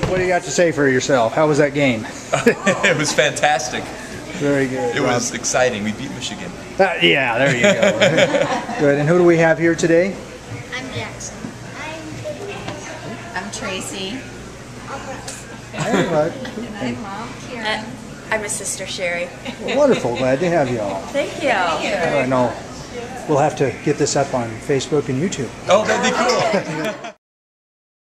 what do you got to say for yourself? How was that game? It was fantastic. Very good. It was exciting. We beat Michigan. Yeah, there you go. Good. And who do we have here today? I'm Jackson. I'm Tracy. All right. I'm Mom, Karen. I'm his sister, Sherry. Well, wonderful. Glad to have you all. Thank you. I know we'll have to get this up on Facebook and YouTube. Oh, that'd be cool.